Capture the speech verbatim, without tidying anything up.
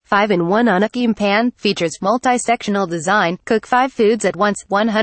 five in one UNAKIM pan, features multi-sectional design, cook five foods at once, one hundred